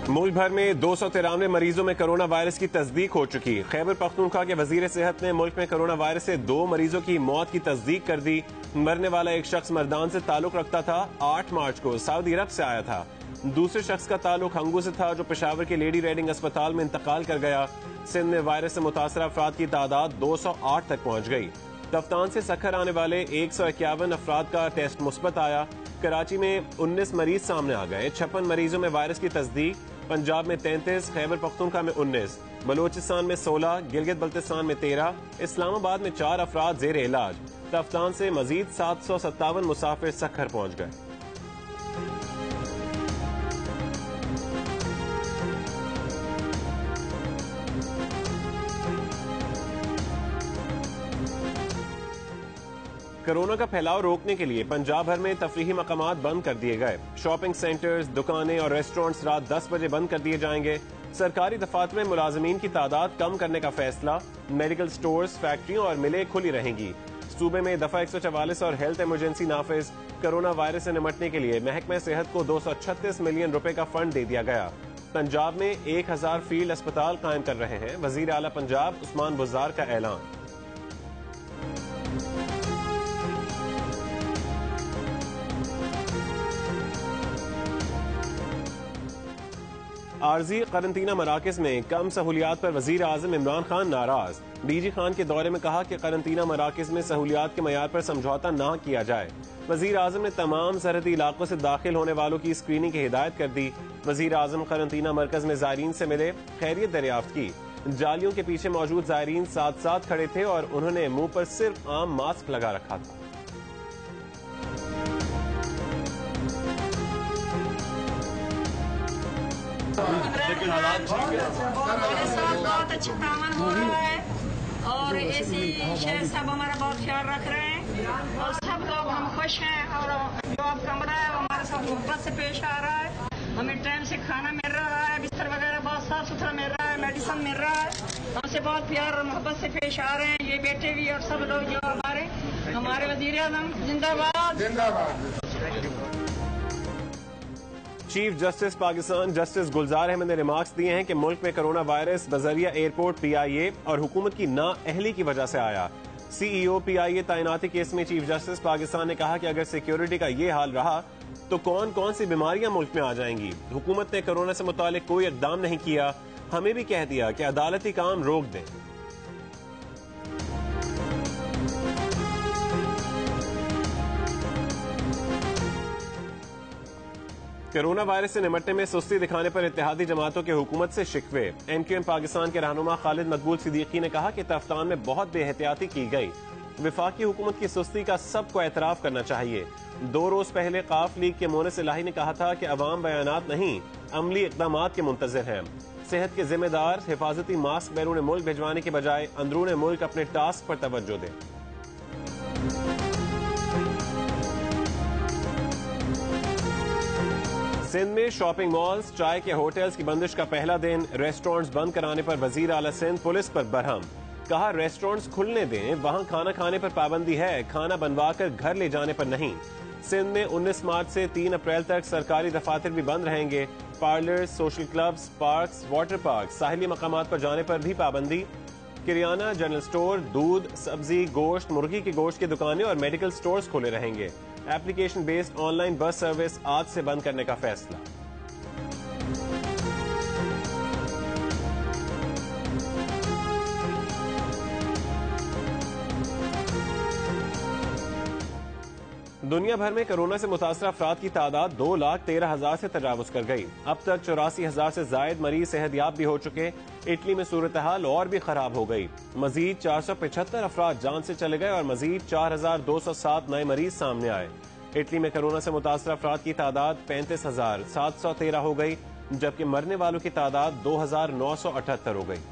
ملک بھر میں 293 مریضوں میں کرونا وائرس کی تصدیق ہو چکی۔ خیبر پختونخوا کے وزیر صحت نے ملک میں کرونا وائرس سے 2 مریضوں کی موت کی تصدیق کر دی۔ مرنے والا ایک شخص مردان سے تعلق رکھتا تھا، 8 مارچ کو سعودی عرب سے آیا تھا۔ دوسرے شخص کا تعلق ہنگو سے تھا جو پشاور کے لیڈی ریڈنگ اسپتال میں انتقال کر گیا۔ سندھ میں وائرس سے متاثرہ افراد کی تعداد 208 تک پہنچ گئی۔ تفتان سے سکھر آنے والے 151 افراد کا ٹیسٹ مثبت آیا۔ کراچی میں 19 مریض سامنے آ گئے۔ 56 مریضوں میں وائرس کی تصدیق۔ پنجاب میں 33، خیبر پختونخوا میں 19، بلوچستان میں 16، گلگت بلتستان میں 13، اسلام آباد میں 4 افراد زیر علاج۔ تفتان سے مزید 757 مسافر سکھر پہنچ گئے۔ کورونا کا پھیلاؤ روکنے کے لیے پنجاب بھر میں تفریحی مقامات بند کر دیے گئے۔ شاپنگ سینٹرز، دکانیں اور ریسٹورنٹس رات 10 بجے بند کر دیے جائیں گے۔ سرکاری دفاتر میں ملازمین کی تعداد کم کرنے کا فیصلہ۔ میڈیکل سٹورز، فیکٹریوں اور ملیں کھلی رہیں گی۔ صوبے میں دفعہ 144 اور ہیلتھ ایمرجنسی نافذ۔ کورونا وائرس سے نمٹنے کے لیے محکمہ صحت کو 236 ملین روپے کا فنڈ دے دیا گیا۔ پنجاب میں 1000 فیلڈ اسپتال قائم کر رہے ہیں۔ وزیر اعلیٰ پنجاب عثمان بزدار کا اعلان۔ عارضی قرنطینہ مراکز میں کم سہولیات پر وزیر اعظم عمران خان ناراض۔ ڈی جی خان کے دورے میں کہا کہ قرنطینہ مراکز میں سہولیات کے معیار پر سمجھوتہ نہ کیا جائے۔ وزیر اعظم نے تمام سرحدی علاقوں سے داخل ہونے والوں کی اسکریننگ کی ہدایت کر دی۔ وزیر اعظم قرنطینہ مرکز میں زائرین سے ملے، خیریت دریافت کی۔ جالیوں کے پیچھے موجود زائرین ساتھ ساتھ کھڑے تھے اور انہوں نے منہ پر صرف عام ماسک لگا رکھا تھا۔ ہمارے ساتھ بہت اچھا تعاون ہو رہا ہے اور ایسی شہر صاحب ہمارا بہت خیال رکھ رہے ہیں اور سب لوگ ہم خوش ہیں۔ اور جو اب کمرہ ہے وہ ہمارے ساتھ محبت سے پیش آ رہا ہے۔ ہمیں ٹائم سے کھانا مل رہا ہے، بستر وغیرہ بہت صاف ستھرا مل رہا ہے، میڈیسن مل رہا ہے۔ ہم سے بہت پیار اور محبت سے پیش آ رہے ہیں یہ بیٹے بھی اور سب لوگ جو ہمارے وزیر اعظم زندہ باد۔ Chief justice Pakistan justice Gulzar Ahmed نے ریمارکس دیے ہیں کہ ملک میں کرونا وائرس بذریعہ ایئرپورٹ پی آئی اے اور حکومت کی نااہلی کی وجہ سے آیا۔ سی ای او پی آئی اے تعیناتی کیس میں چیف جسٹس پاکستان نے کہا کہ اگر سیکیورٹی کا یہ حال رہا تو کون کون سی بیماریاں ملک میں آ جائیں گی۔ حکومت نے کورونا سے متعلق کوئی اقدام نہیں کیا، ہمیں بھی کہہ دیا کہ عدالتی کام روک دیں۔ کورونا وائرس سے نمٹنے میں سستی دکھانے پر اتحادی جماعتوں کے حکومت سے شکوے۔ ایم کیو ایم پاکستان کے رہنما خالد مقبول صدیقی نے کہا کہ تفتان میں بہت بے احتیاطی کی گئی۔ وفاقی حکومت کی سستی کا سب کو اعتراف کرنا چاہیے۔ 2 روز پہلے قاف لیگ کے مونس الہی نے کہا تھا کہ عوام بیانات نہیں، عملی اقدامات کے منتظر ہیں۔ صحت کے ذمہ دار حفاظتی ماسک بیرون ملک بھجوانے کے بجائے اندرون ملک اپنے ٹاسک پر توجہ دیں۔ سندھ میں شاپنگ مالز، چائے کے ہوٹلز کی بندش کا پہلا دن۔ ریسٹورنٹس بند کرانے پر وزیر اعلی سندھ پولیس پر برہم۔ کہا ریسٹورنٹس کھلنے دیں، وہاں کھانا کھانے پر پابندی ہے، کھانا بنوا کر گھر لے جانے پر نہیں۔ سندھ میں 19 مارچ سے 3 اپریل تک سرکاری دفاتر بھی بند رہیں گے۔ Parlours, social clubs, parks, water park, ساحلی مقامات پر جانے پر بھی پابندی۔ کریانہ، جنرل سٹور، دودھ، سبزی، گوشت، مرغی کے گوشت کی دکانیں اور میڈیکل سٹورز کھلے رہیں گے۔ Application based online bus service آج سے بند کرنے کا فیصلہ۔ دنیا بھر میں کورونا سے متاثرہ افراد کی تعداد 2,13,000 سے تجاوز کر گئی۔ اب تک 84,000 سے زائد مریض صحت یاب بھی ہو چکے۔ اٹلی میں صورتحال اور بھی خراب ہو گئی۔ مزید 475 افراد جان سے چلے گئے اور مزید 4,207 نئے مریض سامنے آئے۔ اٹلی میں کورونا سے متاثرہ افراد کی تعداد 35,713 ہو گئی، جبکہ مرنے والوں کی تعداد 2,978 ہو گئی۔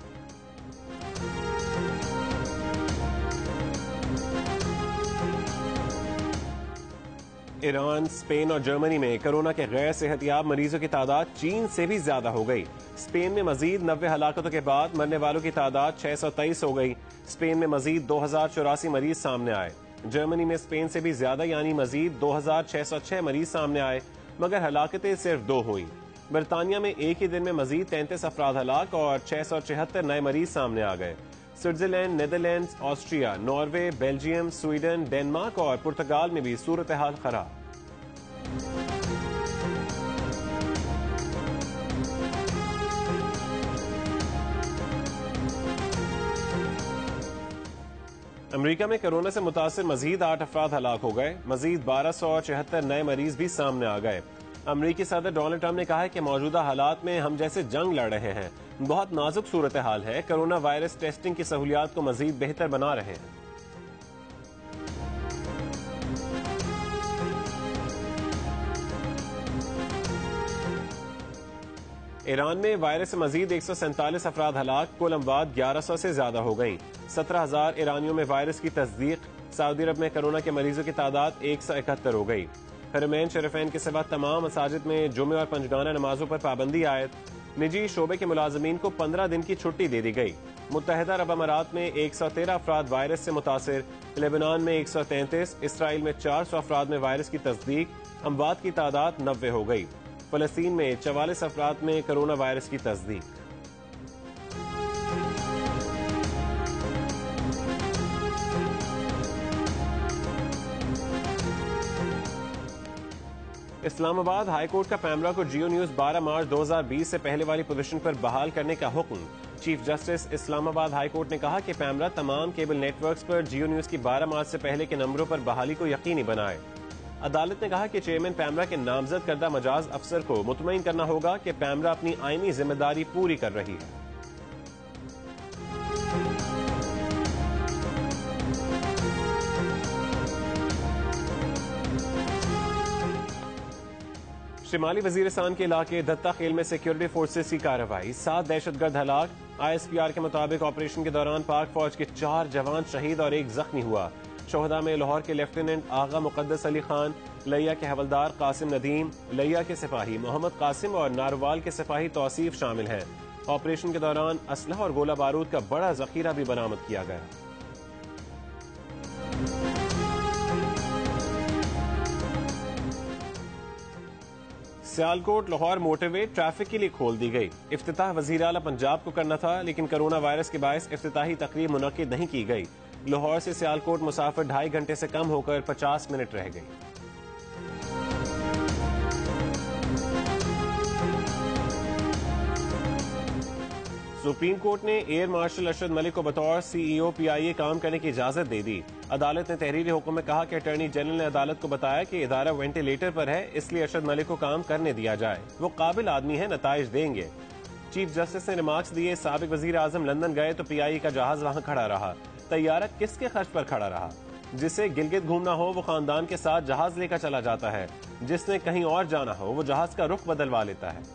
ایران، اسپین اور جرمنی میں کورونا کے غیر صحت یاب مریضوں کی تعداد چین سے بھی زیادہ ہو گئی۔ اسپین میں مزید 90 ہلاکتوں کے بعد مرنے والوں کی تعداد 623 ہو گئی۔ اسپین میں مزید 2,084 مریض سامنے آئے۔ جرمنی میں اسپین سے بھی زیادہ یعنی مزید 2,606 مریض سامنے آئے، مگر ہلاکتیں صرف 2 ہوئیں۔ برطانیہ میں ایک ہی دن میں مزید 33 افراد ہلاک اور 676 نئے مریض سامنے آ گئے۔ Switzerland, Netherlands, Austria, Norway, Belgium, Sweden, Denmark اور پرتگال میں بھی صورتحال خراب۔ امریکہ میں کورونا سے متاثر مزید 8 افراد ہلاک ہو گئے، مزید 1276 نئے مریض بھی سامنے آ گئے۔ امریکی صدر ڈونلڈ ٹرمپ نے کہا ہے کہ موجودہ حالات میں ہم جیسے جنگ لڑ رہے ہیں، بہت نازک صورتحال ہے، کورونا وائرس ٹیسٹنگ کی سہولیات کو مزید بہتر بنا رہے ہیں۔ ایران میں وائرس سے مزید 147 افراد ہلاک، کل اموات 1100 سے زیادہ ہو گئیں۔ 17,000 ایرانیوں میں وائرس کی تصدیق۔ سعودی عرب میں کورونا کے مریضوں کی تعداد 171 ہو گئی۔ حرمین شریفین کے سوا تمام مساجد میں جمعہ اور پنجگانہ نمازوں پر پابندی عائد۔ نجی شعبے کے ملازمین کو 15 دن کی چھٹی دے دی گئی۔ متحدہ عرب امارات میں 113 افراد وائرس سے متاثر، لبنان میں 133، اسرائیل میں 400 افراد میں وائرس کی تصدیق، اموات کی تعداد 90 ہو گئی۔ فلسطین میں 44 افراد میں کرونا وائرس کی تصدیق۔ اسلام آباد ہائی کورٹ کا پیمرا کو جیو نیوز 12 مارچ 2020 سے پہلے والی پوزیشن پر بحال کرنے کا حکم۔ Chief justice Islamabad high court نے کہا کہ پیمرا تمام کیبل نیٹ ورکس پر جیو نیوز کی 12 مارچ سے پہلے کے نمبروں پر بحالی کو یقینی بنائے۔ عدالت نے کہا کہ چیئرمین پیمرا کے نامزد کردہ مجاز افسر کو مطمئن کرنا ہوگا کہ پیمرا اپنی آئینی ذمہ داری پوری کر رہی ہے۔ شمالی وزیرستان کے علاقے دتا خیل میں سیکیورٹی فورسز کی کارروائی، 7 دہشت گرد ہلاک۔ ISPR کے مطابق آپریشن کے دوران پاک فوج کے 4 جوان شہید اور 1 زخمی ہوا۔ شہداء میں لاہور کے لیفٹیننٹ آغا مقدس علی خان، لیا کے حوالدار قاسم ندیم، لیا کے سپاہی محمد قاسم اور ناروال کے سپاہی توصیف شامل ہیں۔ آپریشن کے دوران اسلحہ اور گولہ بارود کا بڑا ذخیرہ بھی برآمد کیا گیا۔ Sialkot Lahore motorway traffic کے لیے کھول دی گئی۔ افتتاح وزیر اعلیٰ پنجاب کو کرنا تھا، لیکن کرونا وائرس کے باعث افتتاحی تقریب منعقد نہیں کی گئی۔ لاہور سے سیالکوٹ مسافر 2.5 گھنٹے سے کم ہو کر 50 منٹ رہ گئی۔ سپریم کورٹ نے ایئر مارشل ارشد ملک کو بطور CEO PIA کام کرنے کی اجازت دے دی۔ عدالت نے تحریری حکم میں کہا کہ اٹارنی جنرل نے عدالت کو بتایا کہ ادارہ وینٹیلیٹر پر ہے، اس لیے ارشد ملک کو کام کرنے دیا جائے، وہ قابل آدمی ہے، نتائج دیں گے۔ چیف جسٹس نے ریمارکس دیے، سابق وزیر اعظم لندن گئے تو PIA کا جہاز وہاں کھڑا رہا، طیارہ کس کے خرچ پر کھڑا رہا؟ جسے گلگت گھومنا ہو وہ خاندان کے ساتھ جہاز لے کر چلا جاتا ہے، جس نے کہیں اور جانا ہو وہ جہاز کا رخ بدلوا لیتا ہے۔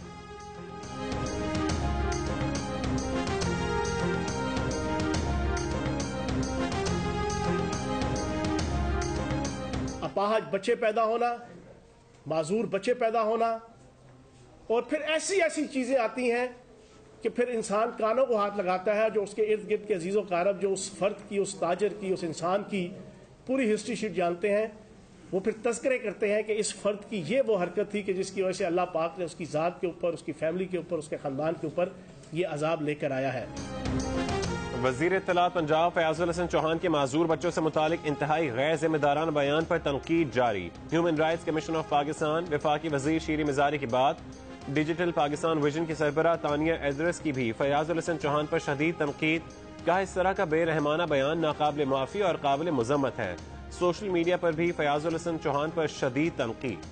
اپاہج بچے پیدا ہونا، معذور بچے پیدا ہونا، اور پھر ایسی چیزیں آتی ہیں کہ پھر انسان کانوں کو ہاتھ لگاتا ہے، جو اس کے ارد گرد کے عزیز و اقارب جو اس فرد کی، اس تاجر کی، اس انسان کی پوری ہسٹری شیٹ جانتے ہیں، وہ پھر تذکرے کرتے ہیں کہ اس فرد کی یہ وہ حرکت تھی کہ جس کی وجہ سے اللہ پاک نے اس کی ذات کے اوپر، اس کی فیملی کے اوپر، اس کے خاندان کے اوپر یہ عذاب لے کر آیا ہے۔ وزیر اطلاعات پنجاب فیاض الحسن چوہان کے معذور بچوں سے متعلق انتہائی غیر ذمہ دارانہ بیان پر تنقید جاری۔ Human rights commission of Pakistan, وفاقی وزیر شیری مزاری کی بات، ڈیجیٹل پاکستان ویژن کی سربراہ تانیہ ایدرس کی بھی فیاض الحسن چوہان پر شدید تنقید، کہا اس طرح کا بے رحمانہ بیان ناقابل معافی اور قابل مذمت ہے۔ سوشل میڈیا پر بھی فیاض الحسن چوہان پر شدید تنقید۔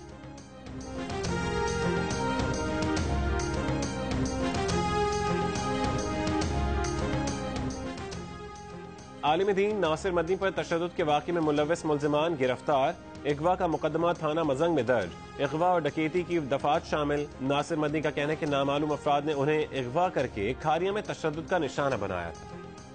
عالم دین ناصر مدنی پر تشدد کے واقعے میں ملوث ملزمان گرفتار، اغوا کا مقدمہ تھانہ مزنگ میں درج، اغوا اور ڈکیتی کی دفعات شامل۔ ناصر مدنی کا کہنا ہے کہ نامعلوم افراد نے انہیں اغوا کر کے کھاریاں میں تشدد کا نشانہ بنایا تھا۔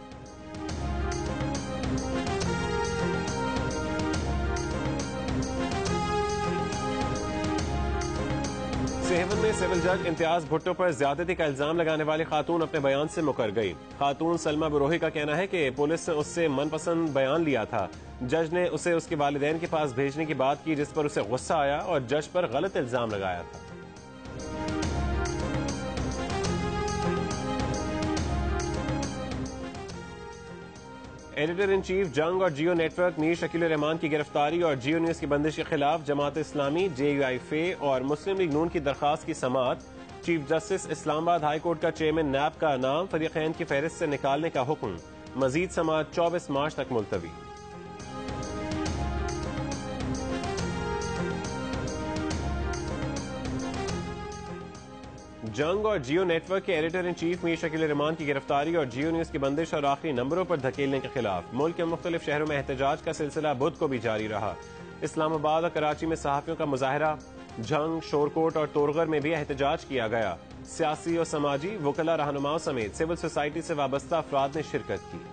سہیون میں سول جج امتیاز بھٹو پر زیادتی کا الزام لگانے والی خاتون اپنے بیان سے مکر گئی۔ خاتون سلمہ بروہی کا کہنا ہے کہ پولیس نے اس سے من پسند بیان لیا تھا، جج نے اسے اس کے والدین کے پاس بھیجنے کی بات کی، جس پر اسے غصہ آیا اور جج پر غلط الزام لگایا تھا۔ ایڈیٹر ان چیف جنگ اور جیو نیٹ ورک میر شکیل الرحمان کی گرفتاری اور جیو نیوز کی بندش کے خلاف جماعت اسلامی JUI اور مسلم لیگ نون کی درخواست کی سماعت. Chief justice Islamabad high court کا چیئرمین نیب کا نام فریقین کی فہرست سے نکالنے کا حکم. مزید سماعت 24 مارچ تک ملتوی. جنگ اور جیو نیٹ ورک کے editor in chief Mir Shakil الرحمان کی گرفتاری اور جیو نیوز کی بندش اور آخری نمبروں پر دھکیلنے کے خلاف ملک کے مختلف شہروں میں احتجاج کا سلسلہ بدھ کو بھی جاری رہا. اسلام آباد اور کراچی میں صحافیوں کا مظاہرہ. جنگ، شورکوٹ اور تورغر میں بھی احتجاج کیا گیا. سیاسی اور سماجی وکلاء رہنماؤں سمیت سول سوسائٹی سے وابستہ افراد نے شرکت کی.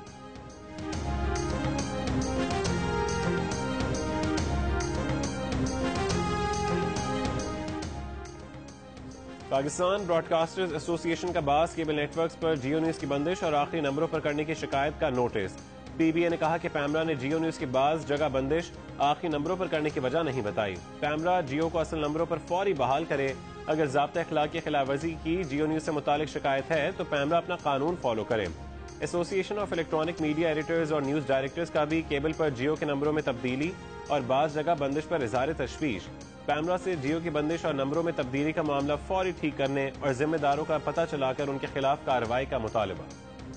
پاکستان براڈ کاسٹرز ایسوسی ایشن کا بعض کیبل نیٹ ورکس پر جیو نیوز کی بندش اور آخری نمبروں پر کرنے کی شکایت کا نوٹس. PBA نے کہا کہ پیمرا نے جیو نیوز کی بعض جگہ بندش آخری نمبروں پر کرنے کی وجہ نہیں بتائی. پیمرا جیو کو اصل نمبروں پر فوری بحال کرے. اگر ضابطہ اخلاق کی خلاف ورزی کی جیو نیوز سے متعلق شکایت ہے تو پیمرا اپنا قانون فالو کرے. Association of electronic media editors اور نیوز ڈائریکٹرز کا بھی کیبل پر جیو کے نمبروں میں تبدیلی اور بعض جگہ بندش پر اظہار تشویش. پیمرا سے جیو کی بندش اور نمبروں میں تبدیلی کا معاملہ فوری ٹھیک کرنے اور ذمہ داروں کا پتہ چلا کر ان کے خلاف کارروائی کا مطالبہ.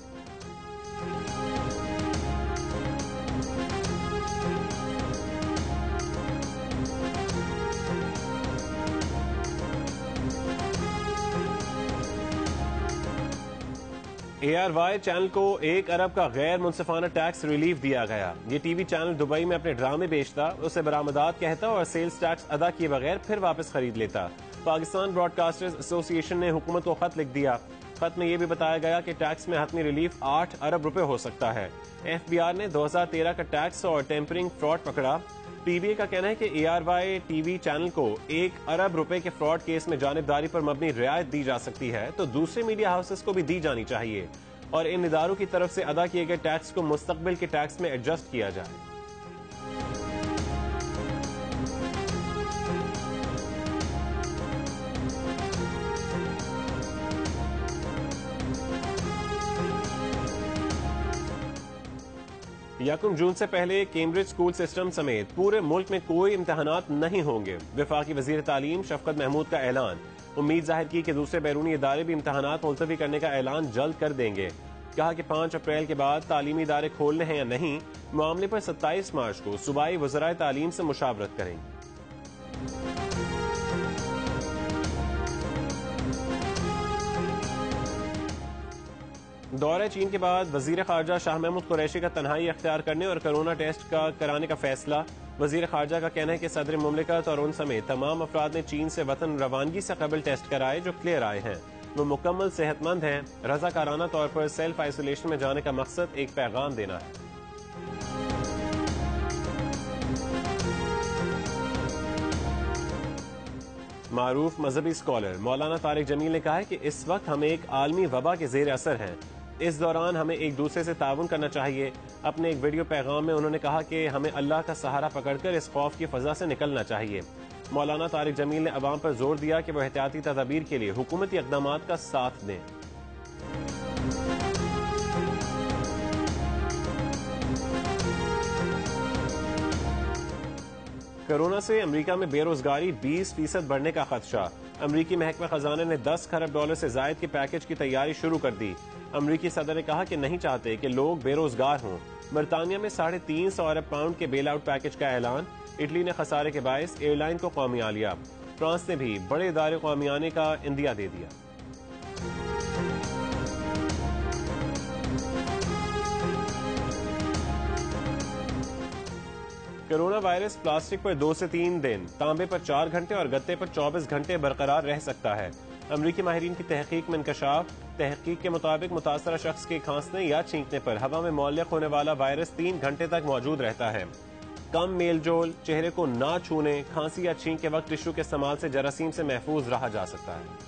ARY چینل کو 1 ارب کا غیر منصفانہ ٹیکس ریلیف دیا گیا. یہ ٹی وی چینل دبئی میں اپنے ڈرامے بیچتا، اسے برآمدات کہتا اور سیلز ٹیکس ادا کیے بغیر پھر واپس خرید لیتا. پاکستان براڈ کاسٹرز ایسوسی ایشن نے حکومت کو خط لکھ دیا. خط میں یہ بھی بتایا گیا کہ ٹیکس میں حتمی ریلیف 8 ارب روپے ہو سکتا ہے. FBI نے 2013 کا ٹیکس اور ٹیمپرنگ فراڈ پکڑا. PBA کا کہنا ہے کہ ARY ٹی وی چینل کو 1 ارب روپے کے فراڈ کیس میں جانبداری پر مبنی رعایت دی جا سکتی ہے تو دوسرے میڈیا ہاؤسز کو بھی دی جانی چاہیے اور ان اداروں کی طرف سے ادا کیے گئے ٹیکس کو مستقبل کے ٹیکس میں ایڈجسٹ کیا جائے. یکم جون سے پہلے کیمبرج اسکول سسٹم سمیت پورے ملک میں کوئی امتحانات نہیں ہوں گے. وفاقی وزیر تعلیم شفقت محمود کا اعلان. امید ظاہر کی کہ دوسرے بیرونی ادارے بھی امتحانات ملتوی کرنے کا اعلان جلد کر دیں گے. کہا کہ 5 اپریل کے بعد تعلیمی ادارے کھولنے ہیں یا نہیں، معاملے پر 27 مارچ کو صوبائی وزرائے تعلیم سے مشاورت کریں گے. دورہ چین کے بعد وزیر خارجہ شاہ محمود قریشی کا تنہائی اختیار کرنے اور کرونا ٹیسٹ کا کرانے کا فیصلہ. وزیر خارجہ کا کہنا ہے کہ صدر مملکت اور ان سمیت تمام افراد نے چین سے وطن روانگی سے قبل ٹیسٹ کرائے جو کلیئر آئے ہیں. وہ مکمل صحت مند ہیں. رضاکارانہ طور پر سیلف آئسولیشن میں جانے کا مقصد ایک پیغام دینا ہے. معروف مذہبی اسکالر مولانا طارق جمیل نے کہا ہے کہ اس وقت ہم ایک عالمی وبا کے زیر اثر ہیں. اس دوران ہمیں ایک دوسرے سے تعاون کرنا چاہیے. اپنے ایک ویڈیو پیغام میں انہوں نے کہا کہ ہمیں اللہ کا سہارا پکڑ کر اس خوف کی فضا سے نکلنا چاہیے. مولانا طارق جمیل نے عوام پر زور دیا کہ وہ احتیاطی تدابیر کے لیے حکومتی اقدامات کا ساتھ دیں. کورونا سے امریکہ میں بے روزگاری 20% بڑھنے کا خدشہ. امریکی محکمہ خزانہ نے $10 کروڑ سے زائد کے پیکج کی تیاری شروع کر دی. امریکی صدر نے کہا کہ نہیں چاہتے کہ لوگ بے روزگار ہوں. برطانیہ میں 350 ارب پاؤنڈ کے بیل آؤٹ پیکج کا اعلان. اٹلی نے خسارے کے باعث ایئر لائن کو قومیہ لیا. فرانس نے بھی بڑے ادارے قومیانے کا عندیہ دے دیا. کورونا وائرس پلاسٹک پر 2 سے 3 دن، تانبے پر 4 گھنٹے اور گتے پر 24 گھنٹے برقرار رہ سکتا ہے. امریکی ماہرین کی تحقیق میں انکشاف. تحقیق کے مطابق متاثرہ شخص کے کھانسنے یا چھینکنے پر ہوا میں معلق ہونے والا وائرس 3 گھنٹے تک موجود رہتا ہے. کم میل جول، چہرے کو نہ چھونے، کھانسی یا چھینک کے وقت ٹشو کے استعمال سے جراثیم سے محفوظ رہا جا سکتا ہے.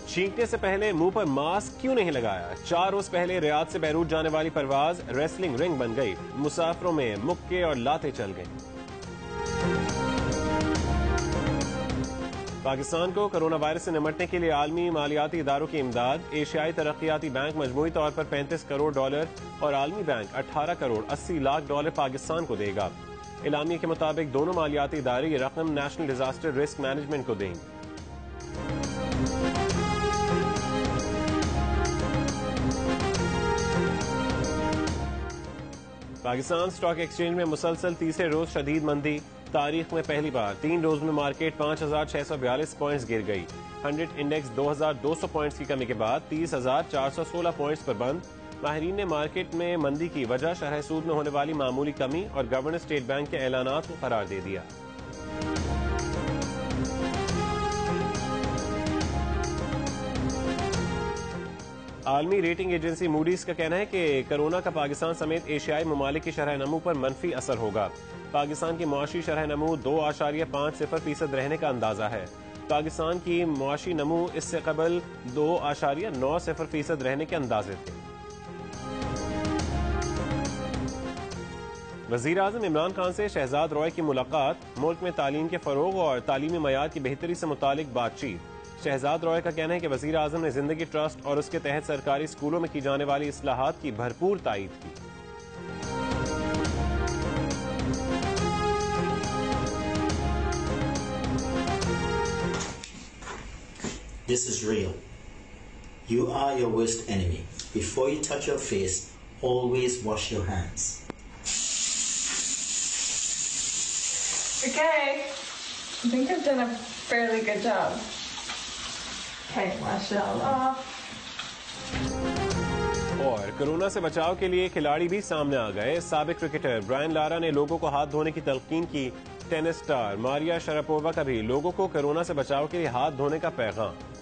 چھینکنے سے پہلے منہ پر ماسک کیوں نہیں لگایا؟ 4 روز پہلے ریاض سے بیروت جانے والی پرواز ریسلنگ رنگ بن گئی، مسافروں میں مکے اور لاتیں چل گئیں۔ پاکستان کو کرونا وائرس سے نمٹنے کے لیے عالمی مالیاتی اداروں کی امداد، ایشیائی ترقیاتی بینک مجموعی طور پر $35 کروڑ اور عالمی بینک $18 کروڑ 80 لاکھ پاکستان کو دے گا۔ اعلامیے کے مطابق دونوں مالیاتی ادارے یہ رقم نیشنل ڈیزاسٹر رسک مینجمنٹ کو دیں گے۔ پاکستان سٹاک ایکسچینج میں مسلسل تیسرے روز شدید مندی، تاریخ میں پہلی بار 3 روز میں مارکیٹ 5642 پوائنٹس گر گئی۔ 100 انڈیکس 2200 پوائنٹس کی کمی کے بعد 30416 پوائنٹس پر بند۔ ماہرین نے مارکیٹ میں مندی کی وجہ شرح سود میں ہونے والی معمولی کمی اور گورنر اسٹیٹ بینک کے اعلانات کو قرار دے دیا۔ عالمی ریٹنگ ایجنسی موڈیز کا کہنا ہے کہ کرونا کا پاکستان سمیت ایشیائی ممالک کی شرح نمو پر منفی اثر ہوگا۔ پاکستان کی معاشی شرح نمو 2.50% رہنے کا اندازہ ہے۔ پاکستان کی معاشی نمو اس سے قبل 2.90% رہنے کے اندازے تھے۔ وزیر اعظم عمران خان سے شہزاد روئے کی ملاقات، ملک میں تعلیم کے فروغ اور تعلیمی معیار کی بہتری سے متعلق بات چیت۔ شہزاد روئے کا کہنا ہے کہ وزیر اعظم نے زندگی ٹرسٹ اور اس کے تحت سرکاری اسکولوں میں کی جانے والی اصلاحات کی بھرپور تائید کی۔ This is real. You are your worst enemy. Before you touch your face, always wash your hands. Okay. I think I've done a fairly good job. Okay, mashallah. اور کرونا سے بچاؤ کے لیے کھلاڑی بھی سامنے آ گئے۔ سابق کرکٹر برائن لارا نے لوگوں کو ہاتھ دھونے کی تلقین کی۔ ٹینس سٹار ماریا شراپووا کا بھی لوگوں کو کرونا سے بچاؤ کے لیے ہاتھ دھونے کا پیغام۔